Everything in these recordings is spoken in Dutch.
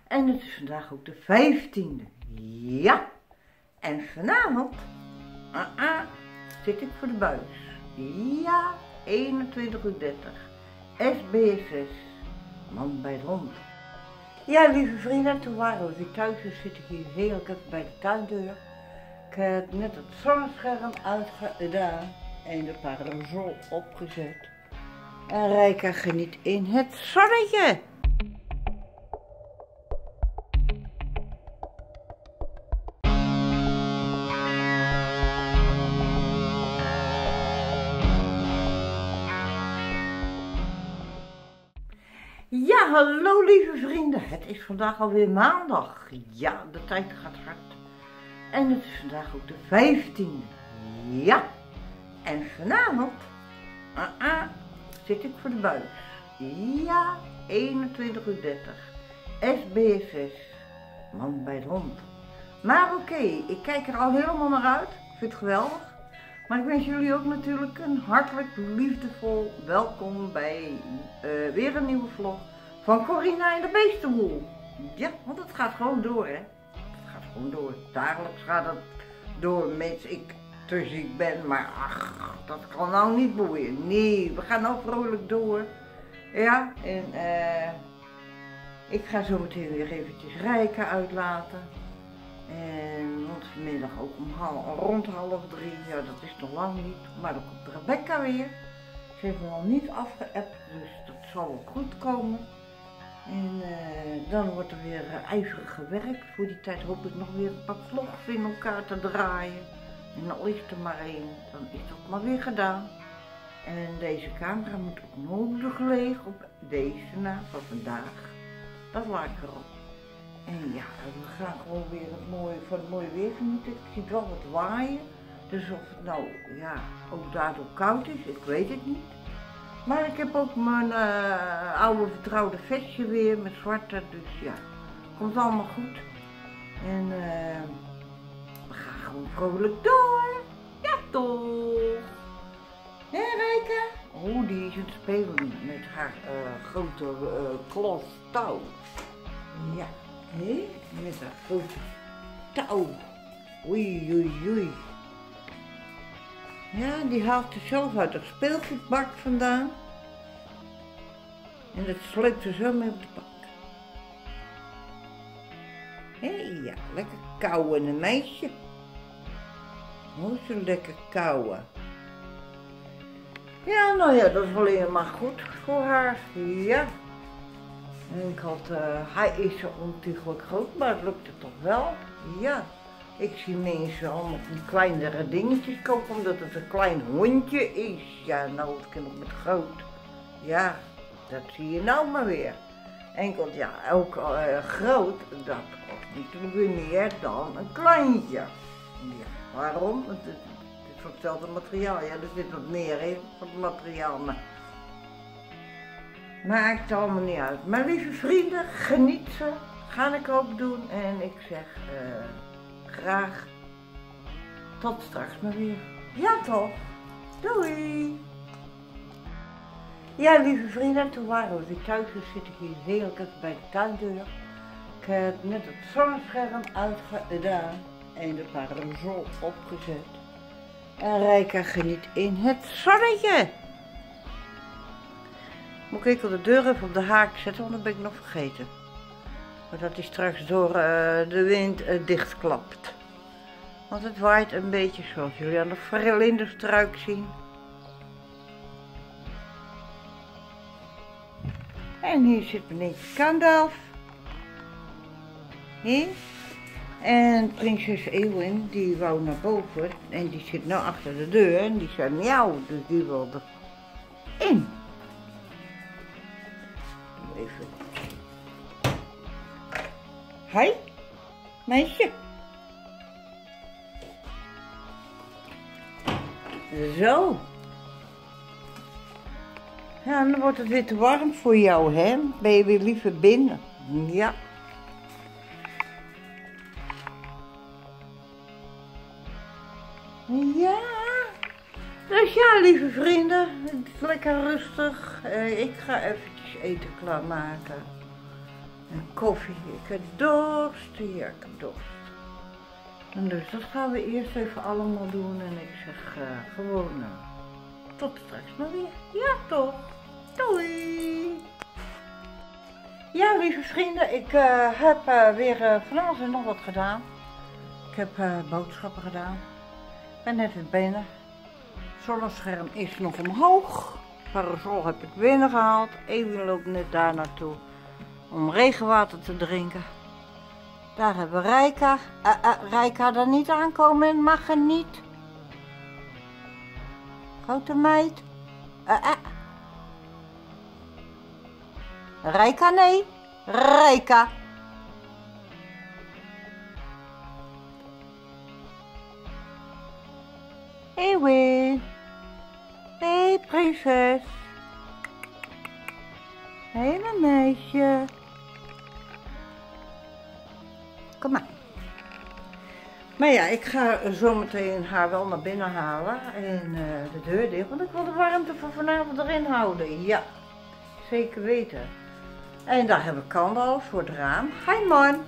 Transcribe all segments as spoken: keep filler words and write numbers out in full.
En het is vandaag ook de vijftiende. Ja. En vanavond uh -uh, zit ik voor de buis. Ja, eenentwintig uur dertig. S B S S. Man bij het hond. Ja, lieve vrienden, toen waren we weer thuis. Dus zit ik hier heerlijk even bij de tuindeur. Ik heb net het zonnescherm uitgedaan en de parasol opgezet. En Rijka geniet in het zonnetje. Ja, hallo lieve vrienden. Het is vandaag alweer maandag. Ja, de tijd gaat hard. En het is vandaag ook de vijftiende. Ja. En vanavond uh -uh, zit ik voor de buis. Ja, eenentwintig uur dertig. S B S S. Man bij het hond. Maar oké, okay, ik kijk er al helemaal naar uit. Ik vind het geweldig. Maar ik wens jullie ook natuurlijk een hartelijk liefdevol welkom bij uh, weer een nieuwe vlog van Corina en de Beestenboel. Ja, want het gaat gewoon door, hè. Het gaat gewoon door. Dagelijks gaat het door, mits ik te ziek ben. Maar ach, dat kan nou niet boeien. Nee, we gaan nou vrolijk door. Ja, en uh, ik ga zo meteen weer eventjes Rijka uitlaten. En want vanmiddag ook om half, rond half drie, ja dat is nog lang niet, maar dan komt Rebecca weer. Ze heeft me nog niet afgeappt, dus dat zal wel goed komen. En uh, dan wordt er weer uh, ijverig gewerkt. Voor die tijd hoop ik nog weer een paar vlogs in elkaar te draaien. En al is er maar één, dan is het ook maar weer gedaan. En deze camera moet ook nodig liggen op deze na van vandaag. Dat laat ik erop. En ja, we gaan gewoon weer het mooie, van het mooie weer genieten. Ik zie wel wat waaien. Dus of het nou, ja, ook daardoor koud is, ik weet het niet. Maar ik heb ook mijn uh, oude vertrouwde vestje weer met zwarte. Dus ja, komt allemaal goed. En uh, we gaan gewoon vrolijk door. Ja toch. Hé Rijka? Oh, die is aan het spelen met haar uh, grote uh, klos touw. Ja. Hé, met een grote touw. Oei, oei, oei. Ja, die haalt er zelf uit de speelgoedbak vandaan. En dat sleept ze zo mee op de bank. Hé, ja, lekker kauwen, een meisje. Oh, zo lekker kauwen. Ja, nou ja, dat is alleen maar goed voor haar. Ja. En ik had, uh, hij is zo ontiegelijk groot, maar het lukte toch wel. Ja, ik zie mensen allemaal die kleinere dingetjes kopen omdat het een klein hondje is. Ja, nou het kind nog met groot. Ja, dat zie je nou maar weer. Enkel, ja, ook uh, groot, dat kost natuurlijk weer meer dan een kleintje. Ja, waarom? Het, het, het is van hetzelfde materiaal. Ja, er zit wat meer in van het materiaal, maar... Maakt allemaal niet uit. Maar lieve vrienden, geniet ze. Ga ik ook doen. En ik zeg uh, graag tot straks maar weer. Ja toch? Doei! Ja lieve vrienden, toen waren we weer thuis. Dus zit ik hier heerlijk even bij de tuindeur. Ik heb net het zonnescherm uitgedaan. En de parasol opgezet. En Rijka geniet in het zonnetje. Moet ik al de deur even op de haak zetten, want dat ben ik nog vergeten. Maar dat die straks door uh, de wind uh, dichtklapt. Want het waait een beetje zoals jullie aan de vlinderstruik zien. En hier zit meneertje Gandalf. Hier. En prinses Eowyn, die wou naar boven. En die zit nou achter de deur en die zei miauw, dus die wilde in. Even. Hi, meisje. Zo. Ja, dan wordt het weer te warm voor jou, hè? Ben je weer liever binnen? Ja. Ja. Dus ja, lieve vrienden, het is lekker rustig. Uh, ik ga eventjes eten klaarmaken. En koffie. Ik heb dorst. Ja, ik heb dorst. En dus dat gaan we eerst even allemaal doen. En ik zeg uh, gewoon uh, tot straks maar weer. Ja toch. Doei. Ja lieve vrienden, ik uh, heb uh, weer uh, van alles en nog wat gedaan. Ik heb uh, boodschappen gedaan. Ik ben net weer binnen. Het zonnescherm is nog omhoog. Parasol heb ik binnengehaald. Ewin loopt net daar naartoe om regenwater te drinken. Daar hebben we Rijka. Uh, uh, Rijka daar niet aankomen, mag er niet. Grote meid. Uh, uh. Rijka, nee. Rijka. Ewin. Hé, prinses. Hé, mijn meisje. Kom maar. Maar ja, ik ga zo meteen haar wel naar binnen halen en uh, de deur dicht, want ik wil de warmte van vanavond erin houden. Ja, zeker weten. En daar heb ik Kandal voor het raam. Hi man.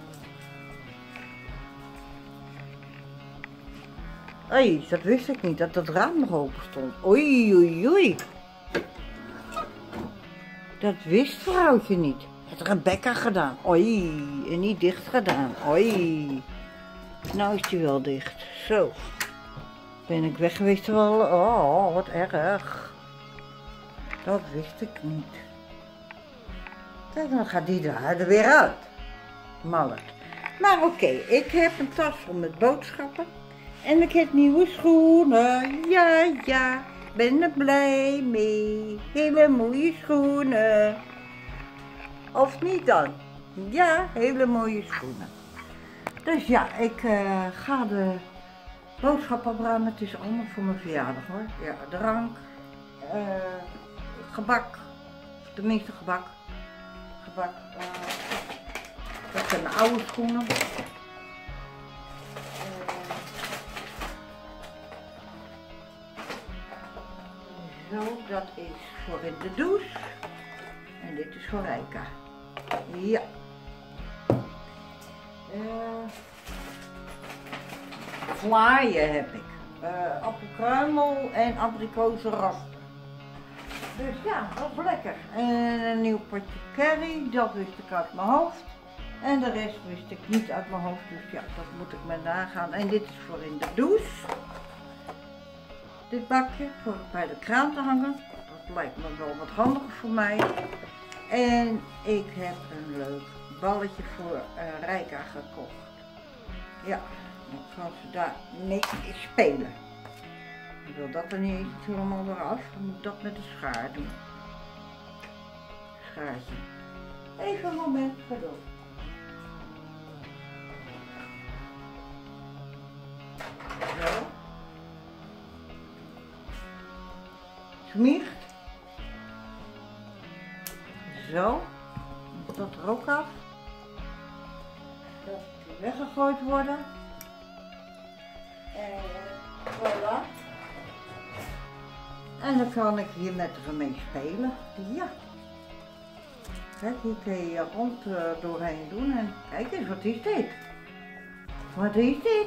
Hé, hey, dat wist ik niet, dat het raam nog open stond. Oei, oei, oei. Dat wist vrouwtje niet. Het Rebecca gedaan. Oei, en niet dicht gedaan. Oei. Nou is die wel dicht. Zo. Ben ik weg geweest wel. Oh, wat erg. Dat wist ik niet. Kijk, dan gaat die er weer uit. Mallet. Maar oké, okay, ik heb een tas vol met boodschappen. En ik heb nieuwe schoenen. Ja, ja. Ben er blij mee. Hele mooie schoenen. Of niet dan? Ja, hele mooie schoenen. Dus ja, ik uh, ga de boodschappen opruimen. Het is allemaal voor mijn verjaardag hoor. Ja, drank, uh, gebak, tenminste gebak. Gebak. Uh, dat zijn mijn oude schoenen. Zo, dat is voor in de douche. En dit is voor Rijka. Ja. Uh, vlaaien heb ik. Uh, appelkruimel en abrikozenraspen. Dus ja, dat is lekker. En een nieuw potje curry, dat wist ik uit mijn hoofd. En de rest wist ik niet uit mijn hoofd, dus ja, dat moet ik maar nagaan. En dit is voor in de douche. Dit bakje, voor bij de kraan te hangen. Dat lijkt me wel wat handiger voor mij. En ik heb een leuk balletje voor uh, Rijka gekocht. Ja, dan kan ze daar mee spelen. Ik wil dat er niet helemaal eraf, dan moet ik dat met de schaar doen. Schaartje. Even een moment, geduld. Zo. Smiert. Zo. Moet dat er ook af. Dat moet weggegooid worden. En voilà. En dan kan ik hier met haar mee spelen. Ja. Kijk, hier kun je je rond uh, doorheen doen en kijk eens, wat is dit? Wat is dit?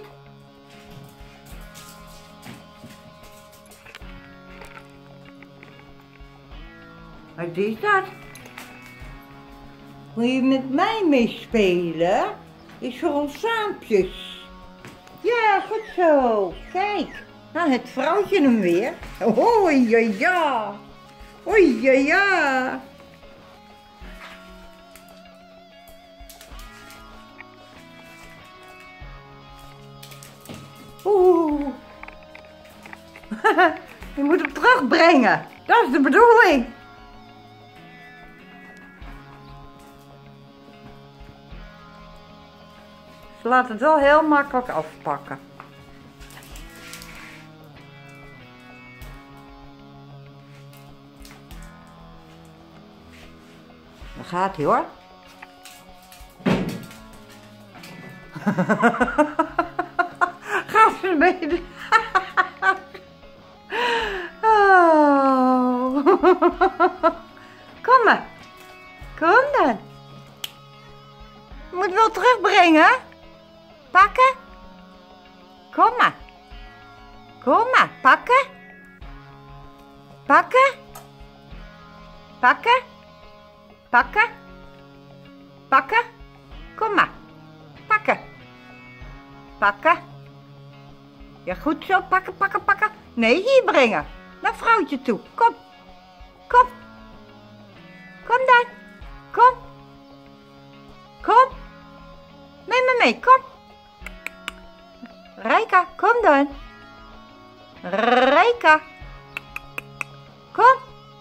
Wat is dat? Wil je met mij meespelen? Is voor ons saampjes. Ja, goed zo. Kijk. Nou, het vrouwtje hem weer. Oei, ja, ja. Oei, ja, ja. Oeh. Je moet hem terugbrengen. Dat is de bedoeling. Ze laat het wel heel makkelijk afpakken. Daar gaat hij hoor. Gaat ze mee. Oh. Kom maar. Kom dan. terugbrengen? Pakken? Kom maar. Kom maar, pakken. Pakken. Pakken. Pakken. Pakken. Kom maar. Pakken. Pakken. Ja, goed zo. Pakken, pakken, pakken. Nee, hier brengen. Naar vrouwtje toe. Kom. Kom. Kom dan. Kom. Kom. Neem me mee. Kom. Rijka, kom dan. Rijka. Kom.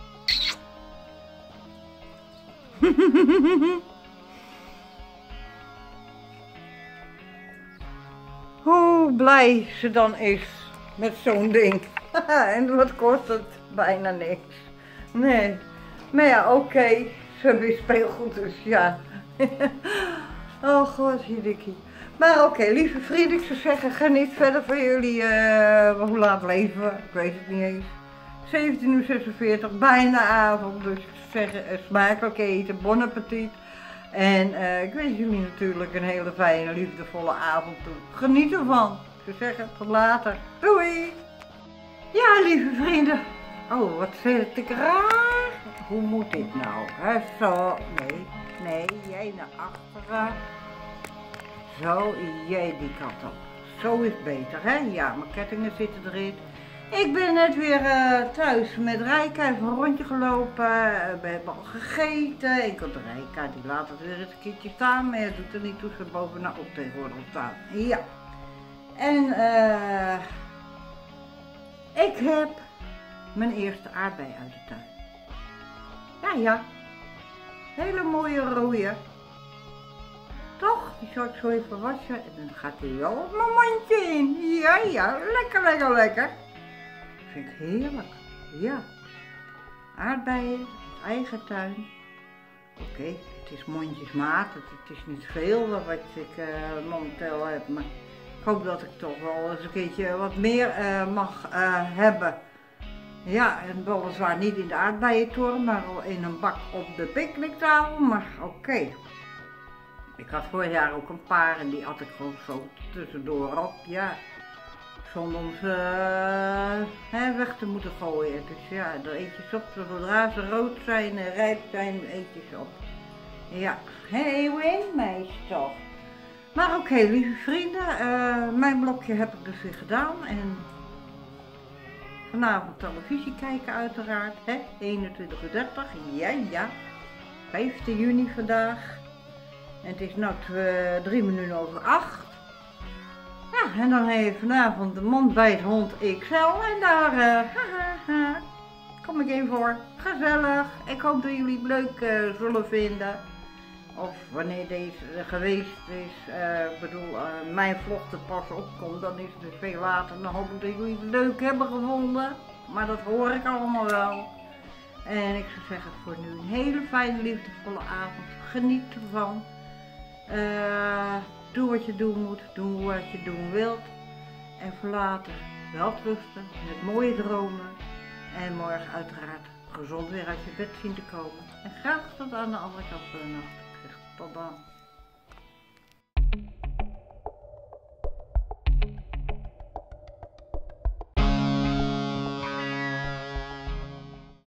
Hoe blij ze dan is met zo'n ding. En wat kost het? Bijna niks. Nee. Maar ja, oké. Okay. Ze hebben weer speelgoed, dus ja. Oh god, hierdikkie. Maar oké, okay, lieve vrienden, ik zou zeggen, geniet verder van jullie, uh, hoe laat leven, ik weet het niet eens. zeventien uur zesenveertig, bijna avond, dus ik zou zeggen, uh, smakelijk eten, bon appetit. En uh, ik wens jullie natuurlijk een hele fijne, liefdevolle avond toe. Geniet ervan. Ik zou zeggen, tot later. Doei! Ja, lieve vrienden. Oh, wat zit ik raar. Hoe moet dit nou? He, zo, nee, nee, jij naar achteren. Zo, jij die kant op. Zo is beter, hè? Ja, mijn kettingen zitten erin. Ik ben net weer uh, thuis met Rijka, even een rondje gelopen. We hebben al gegeten. Ik had Rijka, die laat het weer eens een keertje staan, maar het doet er niet toe, ze bovenaan op tegenwoordig staan. Ja. En uh, ik heb mijn eerste aardbei uit de tuin. Ja, ja. Hele mooie rode. Toch? Die zal ik zo even wassen en dan gaat hij wel op mijn mondje in. Ja, ja, lekker, lekker, lekker. Vind ik heerlijk. Ja. Aardbeien, eigen tuin. Oké, okay, het is mondjesmaat. Het, het is niet veel wat ik uh, momenteel heb. Maar ik hoop dat ik toch wel eens een keertje wat meer uh, mag uh, hebben. Ja, en weliswaar niet in de aardbeientoren, maar wel in een bak op de picknicktafel. Maar oké. Okay. Ik had vorig jaar ook een paar en die had ik gewoon zo tussendoor op, ja. Zonder om ze uh, hè, weg te moeten gooien. Dus ja, er eetjes op, zodra ze rood zijn en rijp zijn, eetjes op. Ja, heel meestal. Maar oké, okay, lieve vrienden, uh, mijn blokje heb ik dus weer gedaan. En vanavond televisie kijken uiteraard, hè, eenentwintig uur dertig, ja ja, vijftien juni vandaag. En het is nu drie minuten over acht. Ja, en dan heeft vanavond de mondbijthond X L en daar uh, ha, ha, ha, kom ik in voor. Gezellig. Ik hoop dat jullie het leuk uh, zullen vinden. Of wanneer deze geweest is, uh, ik bedoel, uh, mijn vlog er pas opkomt, dan is het dus veel later. Dan hoop ik dat jullie het leuk hebben gevonden. Maar dat hoor ik allemaal wel. En ik zou zeggen voor nu een hele fijne, liefdevolle avond. Geniet ervan. Uh, doe wat je doen moet, doe wat je doen wilt. En voor later wel rusten, met mooie dromen. En morgen uiteraard gezond weer uit je bed zien te komen. En graag tot aan de andere kant van de nacht. Tot dan.